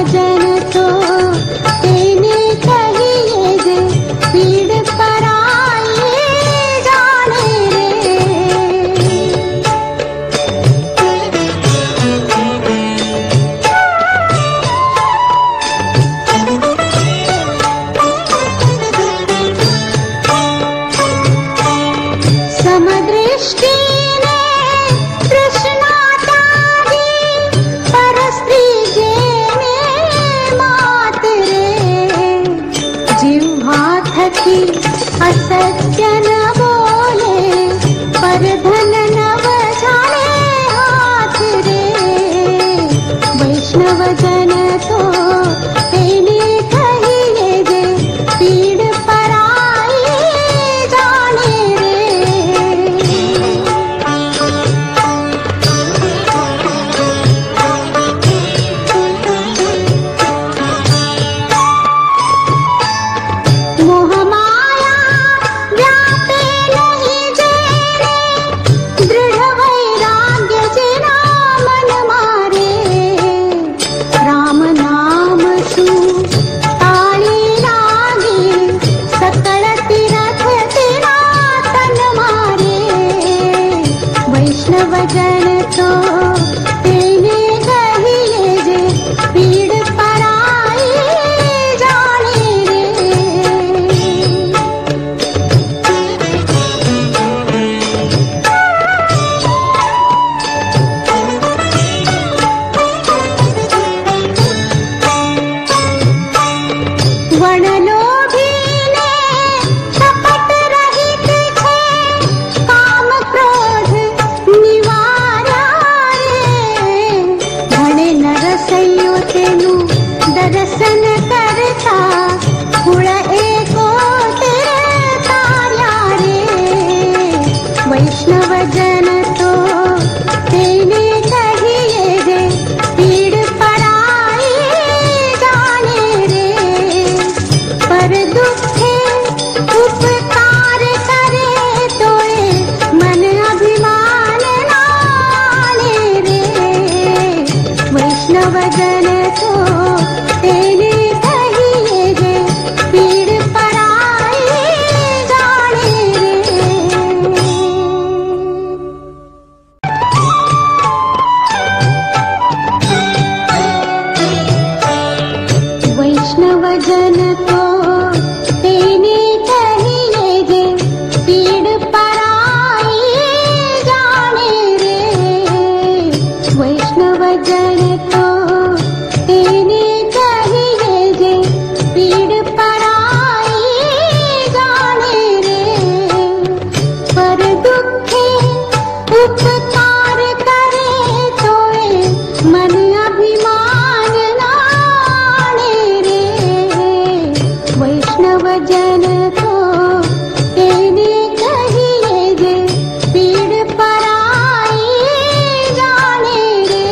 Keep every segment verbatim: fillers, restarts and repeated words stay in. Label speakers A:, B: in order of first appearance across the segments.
A: जन तो तेने कहिए जे पीड़ पराई जाने समदृष्टि ने कृष्णा त्यागी परस्त्री जेने मात रे जिह्वा थकी असत्य न बोले पर धन नव झाले हाथ रे वैष्णव जन तो तेने कहिए जे पीड़ पराई जाने मोहमाया व्यापे नहीं जेरे दृढ़ वैराग्य जिना मन मारे राम नाम सु ताली लागी सकल तीरथ तिना तन मारे वैष्णव जन तो तेने कहिए जे पीड़ पराई जाने वनलोभी ने कपट रहित छे काम क्रोध निवार्या रे घणे नरसैयो तेनु दर्शन करता कुळ एको तेरे तार्या रे वैष्णव जन तो तेने कहिए जे पीड़ पराई जाने रे पर दुखे उपकार करे तोए मन अभिमान नाने रे वैष्णव जन तो तेने कहिए जे पीड़ पराई जाने रे वैष्णव जन तो तेने कहिए जे पीड़ पराई जाने रे वैष्णव जन तो तेने कहिए जे पीड़ पराई जाने रे पर दुखे उपकार करे तोए मन अभिमान नाने रे वैष्णव जन तो तेने कहिए जे पीड़ पराई जाने रे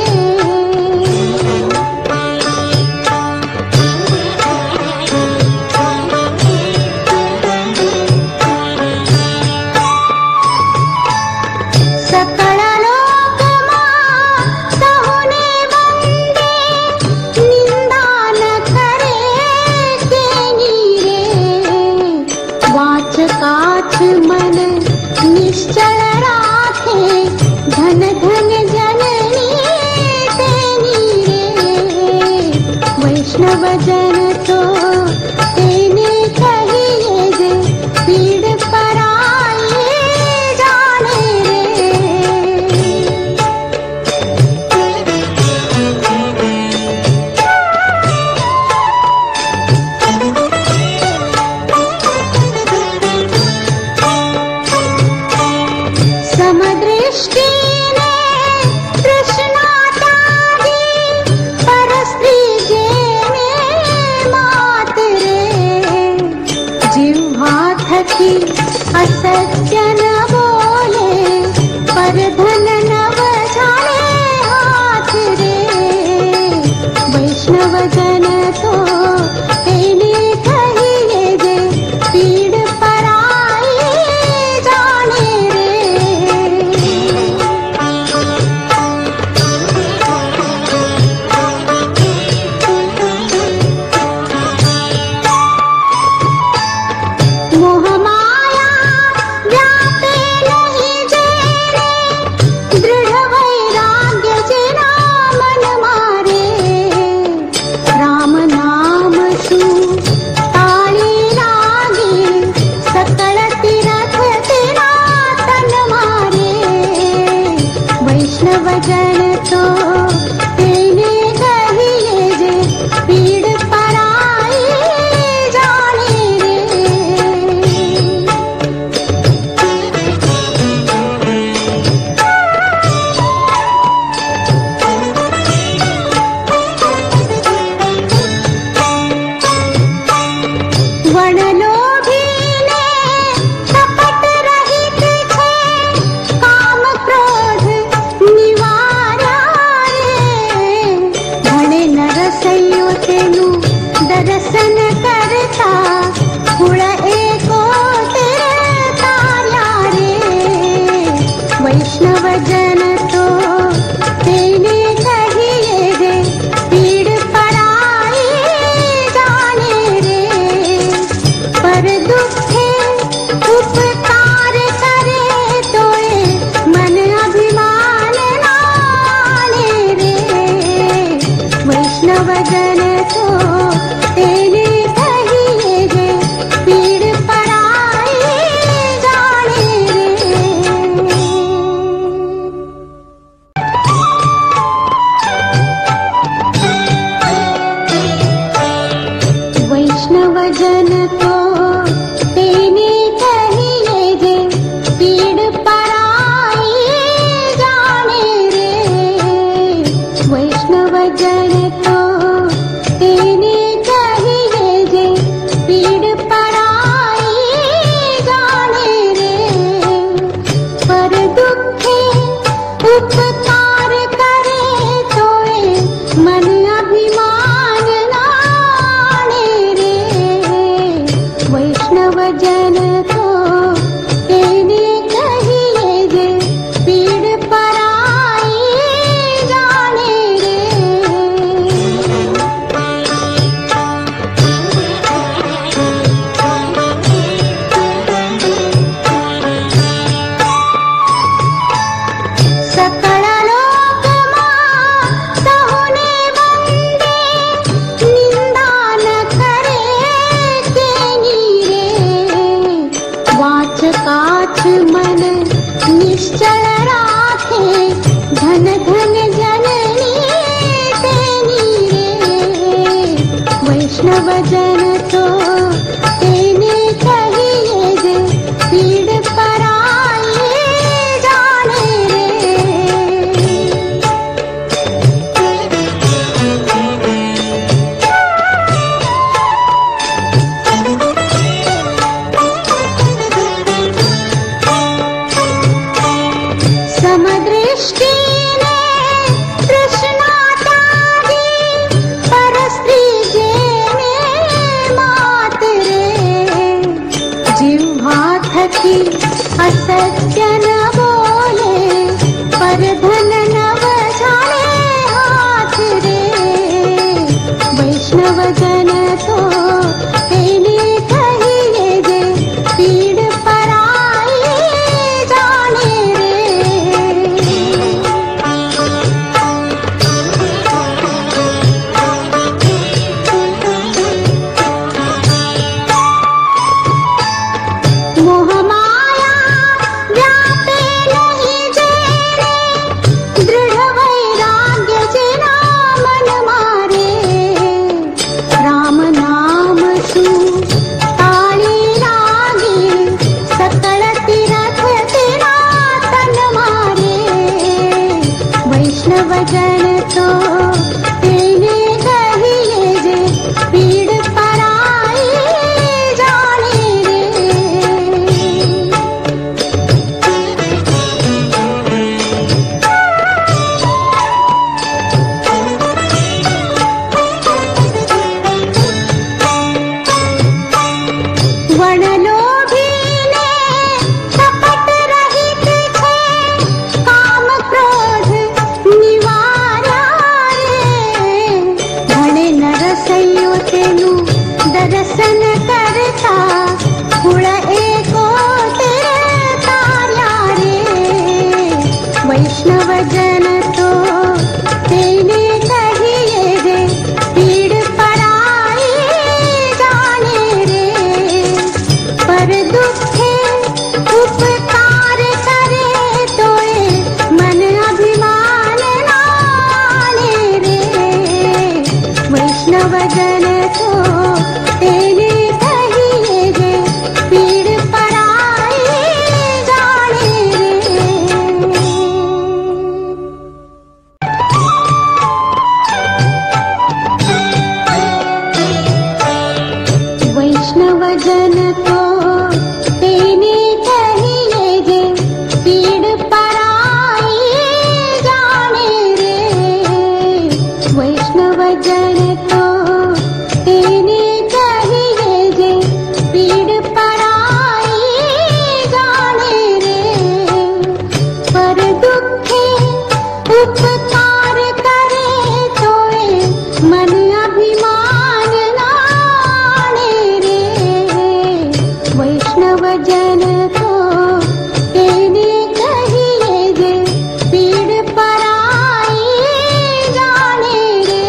A: सकल लोक मां सहुने वंदे निंदा न करे केनी रे वाच काछ मन निश्चल राखे धन धन जननी तेनी रे वैष्णव जन तो तेने कहिए जे पीड़ पराई जाने रे समदृष्टि ने कृष्णा त्यागी परस्त्री जेने मात रे जिह्वा थकी असत्य न बोले पर धन नव झाले हाथ रे वैष्णव जन तो तेने कहिए जे पीड़ पराई जाने रे जन तो तेने कहिए जे पीड़ पराई जाने रे। वनलोभी ने कपट रहित छे काम क्रोध निवारा रे। भणे नरसैयो तेनु दर्शन करता कुळ एको तार्या रे। वैष्णव जन तो तेने कहिए रे पीड़ पराई जाने रे। पर दुखे उपकार करे तोए मन अभिमान नाने रे। वैष्णव जन तो तेने कहिए रे पीड़ पराई जाने रे। वैष्णव जन तो तेने कहिए जे पीड़ पराई जाने रे। वैष्णव जन तो तेने कहिए जे पीड़ पराई जाने रे। पर दुखे उपकार करे तोए मन अभिमान नाने रे। वैष्णव जन तो तेने कहिए जे पीड़ पराई जाने रे। सकल लोकमा सहुने वंदे निंदा न करे केनी रे। वाच काछ मन निश्चल राखे धन धन जननी तेनी रे। वैष्णव जन तो तेने कहिए जे पीड़ पराई जाने रे। समदृष्टि ने तृष्णा त्यागी पर स्त्री जेने मात रे। जिह्वा थकी असत्य न बोले पर धन नव जाने हाथ रे। वैष्णव जन तो तेने कहिए जे पीड़ पराई जाने रे। मोह माया व्यापे नहीं जेरे दृढ़ वैराग्य जिना मन मारे। राम नाम सु ताली लागी सकल तीरथ तेरा तन मारे। वैष्णव जन तो तेने कहिए जे पीड़ पराई जाने रे। वनलोभी ने कपट रहित छे काम क्रोध निवारा रे। भणे नरसैयो तेनु दर्शन करता कुळ एको तार्या रे। वैष्णव जन तो तेने कहिए रे पीड़ पराई जाने रे। पर दुखे उपकार करे तोए मन अभिमान उपकार करे तोए मन अभिमान नाणे रे। वैष्णव जन तो तेने कहिए जे पीड़ पराई जाने रे।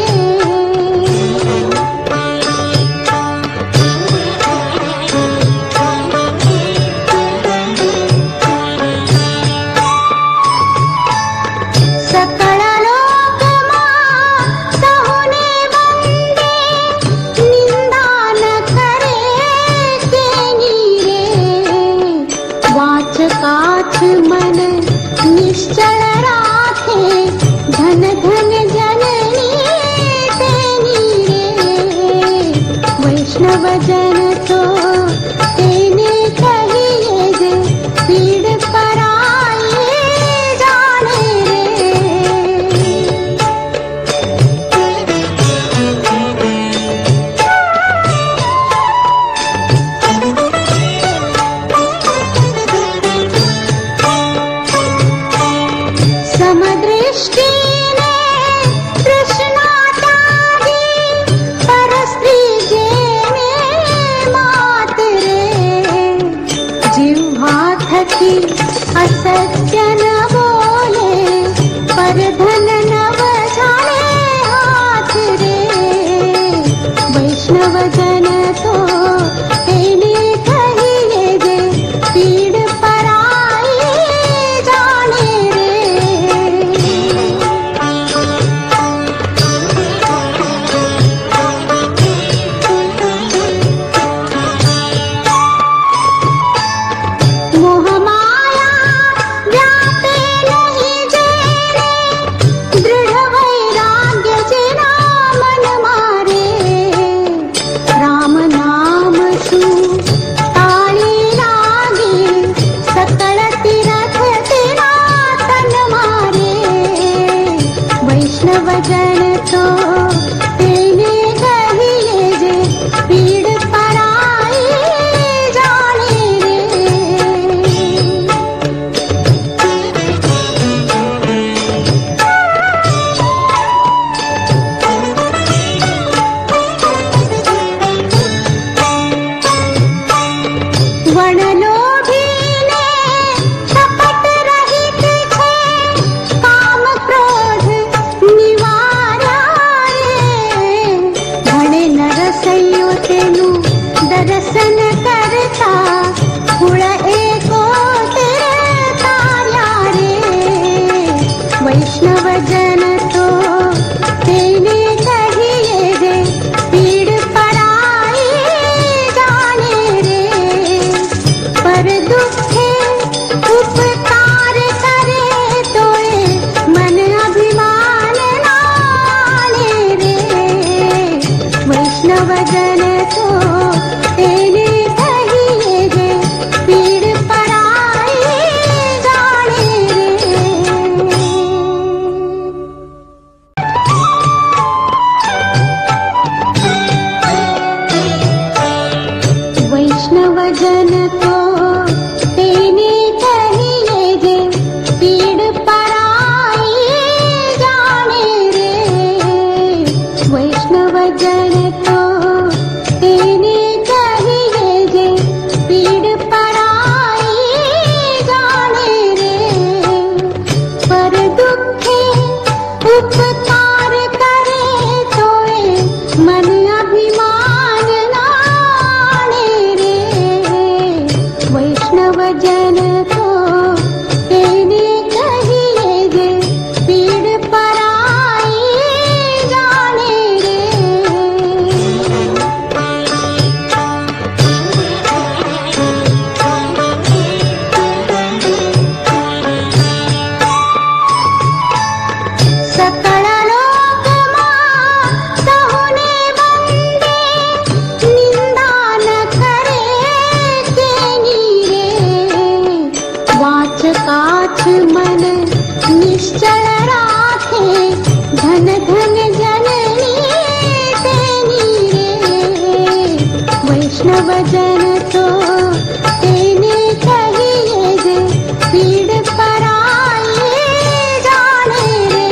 A: सकल लोक मां सहुने वंदे निंदा न करे केनी रे। वाच काछ मन निश्चल राखे धन धन जननी तेनी रे। वैष्णव जन तो तेने कहिए जे पीड़ पराई जाने रे। समदृष्टि ने कृष्णा त्यागी परस्त्री जेने मात रे। जिह्वा थकी असत्य न बोले पर धन नव जाने हाथ रे। वैष्णव जन तो तेने कहिए जे पीड़ पराई जाने रे। मोह माया व्यापे नहीं जेने दृढ़ वैराग्य जिना मन मारे। राम नाम सु ताली लागी सकल तीरथ तिना तन मारे। वैष्णव जन तो तेने कहिए जे पीड़ पराई जाने रे। वनलोभी ने कपट रहित छे काम क्रोध निवार्या रे। घणे नरसैयो तेनु दर्शन करता कुळ एको तार्या रे। वैष्णव जन तो तेने कहिए जे पीड़ पराई जाने रे। पर दुखे उपकार करे तोए मन अभिमान नाणे रे। वैष्णव जन तो तेने कहिए जे पीड़ पराई जाने रे। वैष्णव जन तो तेने कहिए जे पीड़ पराई जाने रे। वैष्णव जन तो तेने कहिए जे पीड़ पराई जाने रे। पर दुखे उपकार करे तोए मन अभिमान नाणे रे। वैष्णव जन तो तेने कहिए जे पीड़ पराई जाने रे। सकल लोक मां सहुने वंदे निंदा न करे केनी रे। वाच काछ मन निश्चल राखे धन धन जननी तेनी रे। वैष्णव जन तो तेने कहिए जे पीड़ पराई जाने रे।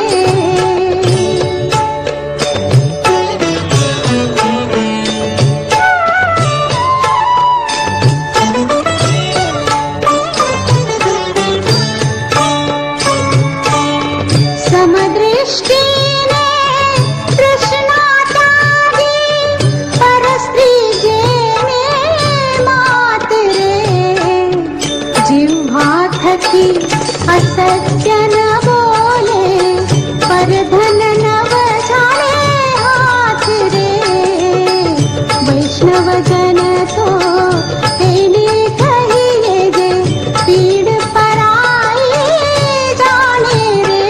A: समदृष्टि ने तृष्णा त्यागी परस्त्री जेने मात रे जिह्वा थकी असत्य न बोले पर धन नव झाले हाथ रे वैष्णव जन तो तेने कहिए जे पीड़ पराई जाने रे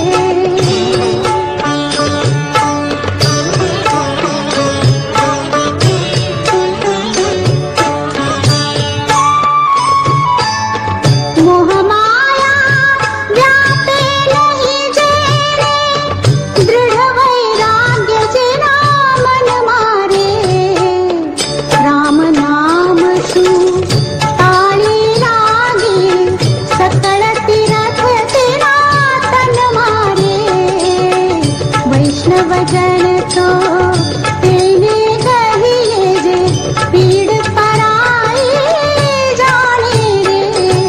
A: मोह माया व्यापे नहीं जेने दृढ़ वैराग्य जिना मन मारे राम नाम सु ताली लागी सकल तीरथ तेरा तन मारे वैष्णव जन तो तेने कहिए जे पीड़ पराई जाने रे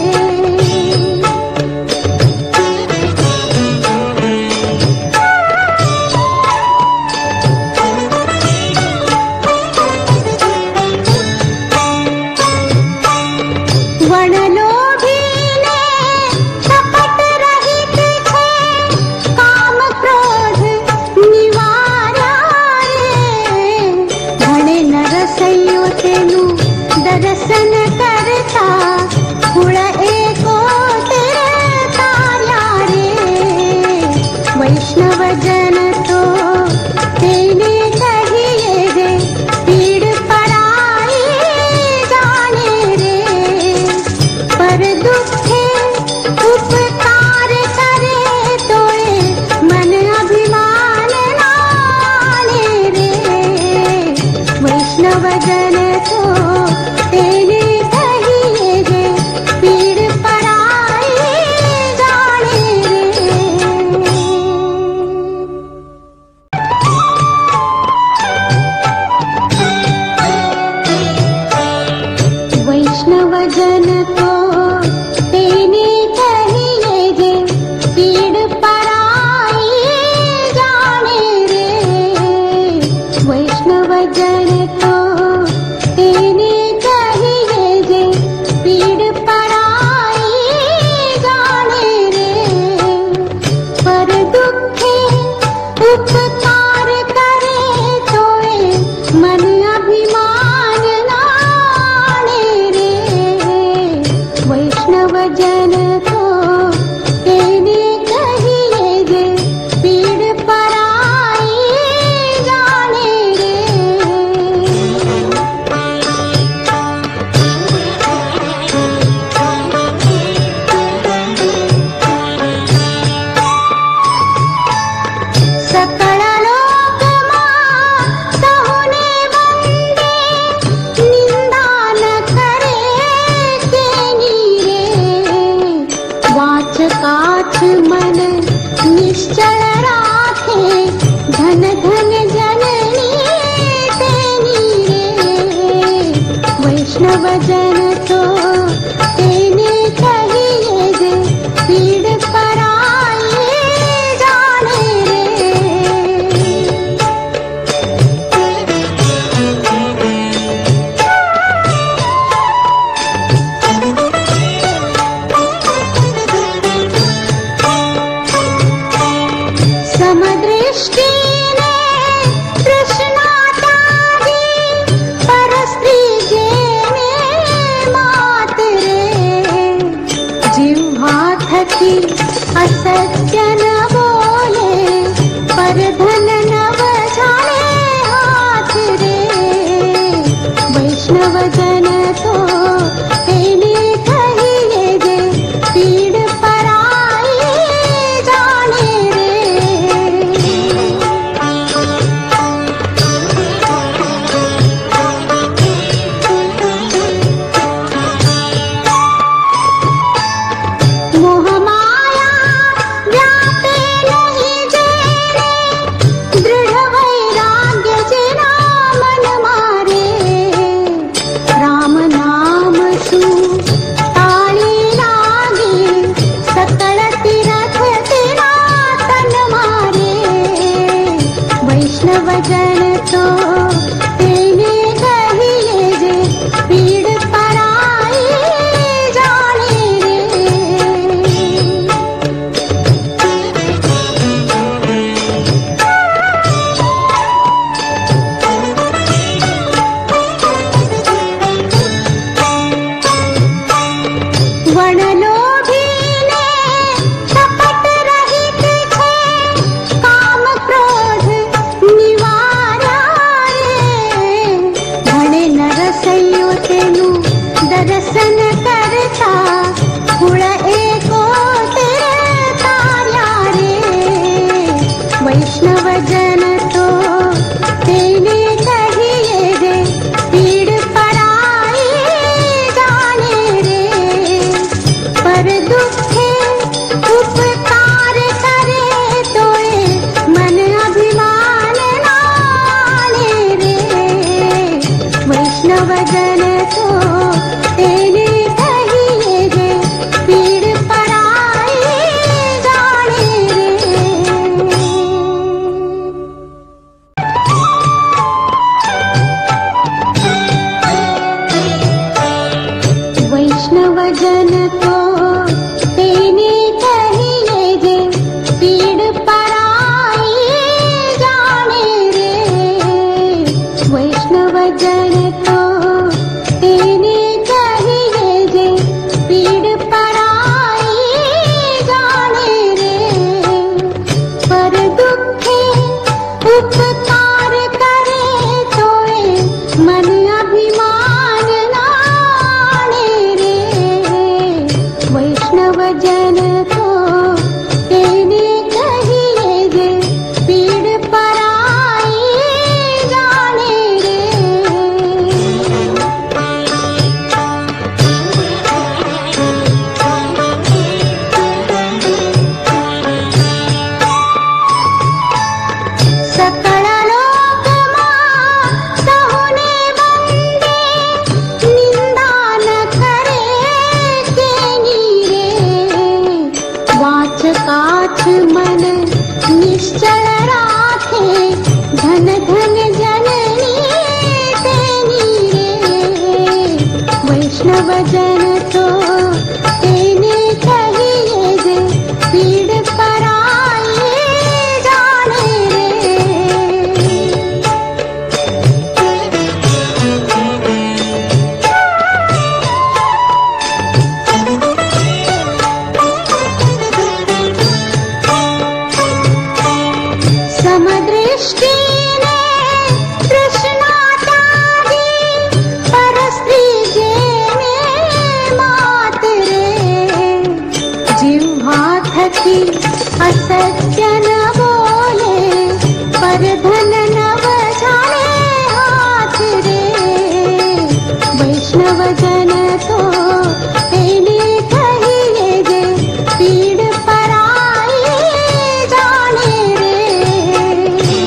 A: वनलोभी ने कपट रहित छे काम क्रोध निवार्या रे घणे नरसैयो तेनु दर्शन करता कुळ एको तेरे तार्या रे वैष्णव जन तो तेने कहिए जे पीड़ पराई जाने रे पर दुखे उपकार करे तोए मन अभिमान नाने रे वैष्णव जन तो तेने कहिए जे पीड़ पराई जाने रे वैष्णव जन तो तेने कहिए जे पीड़ पराई जाने रे वैष्णव जन तो तेने कहिए जे पीड़ पराई जाने रे पर दुखे उपकार करे तोए मन अभिमान नाने रे वैष्णव जन तो तेने कहिए जे पीड़ पराई जाने रे सकल लोक मां सहुने वंदे निंदा न करे केनी रे वाच काछ मन निश्चल राखे धन धन जननी तेनी रे वैष्णव जन तो तेने कहिए जे पीड़ पराई जाने रे समदृष्टि ने तृष्णा त्यागी परस्त्री जेने मात रे जिह्वा थकी असत्य न बोले पर धन नव झाले हाथ रे वैष्णव जन तो तेने कहिए जे पीड़ पराई जाने रे मोह माया व्यापे वाच काछ मन निश्चल राखे, धन धन जननी तेनी रे। वैष्णव जन तो तेने कहिए जे, पीड़ पराई जाने रे। समदृष्टि ने तृष्णा त्यागी, परस्त्री जेने मात रे। जिह्वा थकी असत्य न बोले, पर धन नव जाने हाथ रे। वैष्णव जन तो तेने कहिए जे, पीड़ पराई जाने रे।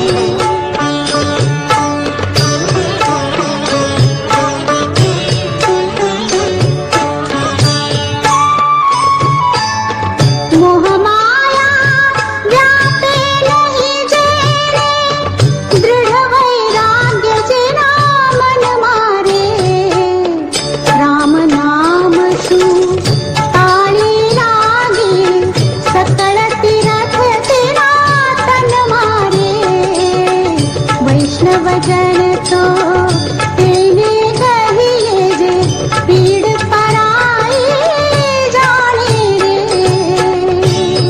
A: मोह माया व्यापे नहीं जेने, दृढ़ वैराग्य जिना मन मारे। राम नाम सु ताली लागी, सकल तीरथ तिना तन मारे। वैष्णव जन तो तेने कहिए जे, पीड़ पराई जाने रे।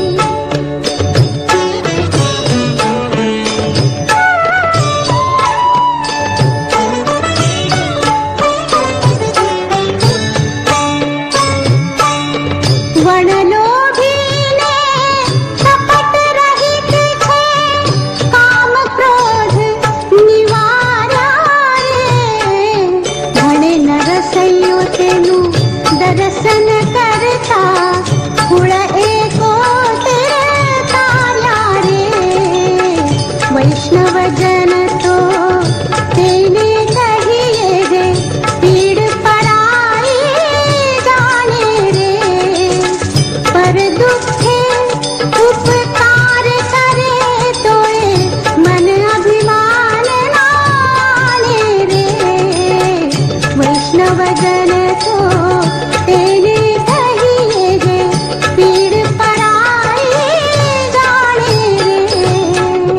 A: वनलोभी ने कपट रहित छे, काम क्रोध निवार्या रे। घणे नरसैयो तेनु दर्शन करता, कुळ एको तेरे तार्या रे। वैष्णव जन तो तेने कहिए जे, पीड़ पराई जाने रे। पर दुखे उपकार करे तोए, मन अभिमान नाने रे। वैष्णव जन तो तेने कहिए जे, पीड़ पराई जाने रे।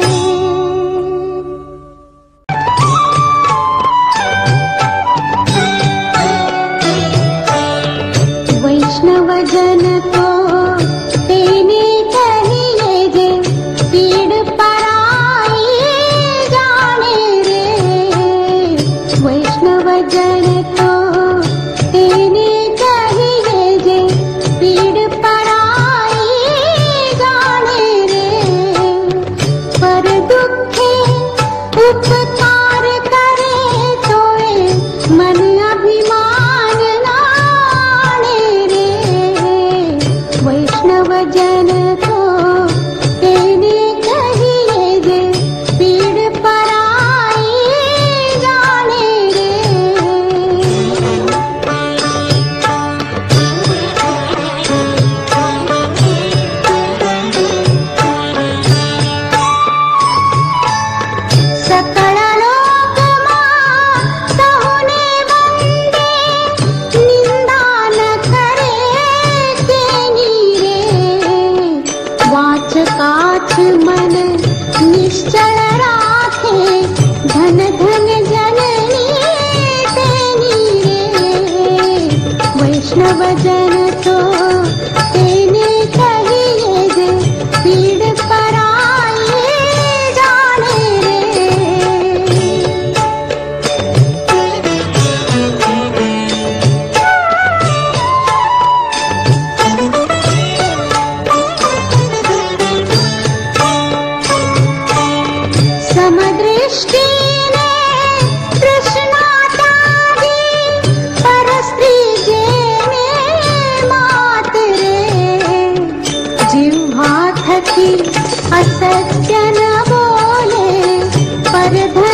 A: वैष्णव जन तो तेने कहिए जे, पीड़ पराई जाने रे। वैष्णव जन तो तेने कहिए जे, पीड़ पराई जाने रे। पर दुखे उपकार करे तोए, मन अभिमान नाने रे। वैष्णव जन तो तेने कहिए जे, पीड़ पराई जाने रे। सकल लोक मां सहुने वंदे, निंदा न करे तेनी रे। वाच काछ मन निश्चल राखे, धन धन जननी तेनी रे। वैष्णव जन तो तेने कहिए जे, पीड़ पराई जाने रे। समदृष्टि ने तृष्णा त्यागी, परस्त्री जेने मात रे। जिह्वा थकी असत्य न बोले, पर धन